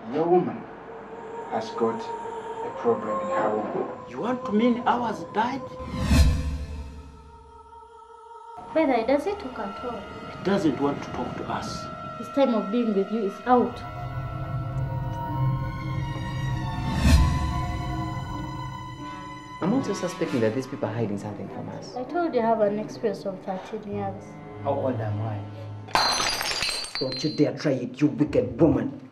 Your woman has got a problem in her womb. You want to mean ours died? Brother, does he talk at all? He doesn't want to talk to us. His time of being with you is out. I'm also suspecting that these people are hiding something from us. I told you I have an experience of 13 years. How old am I? Don't you dare try it, you wicked woman.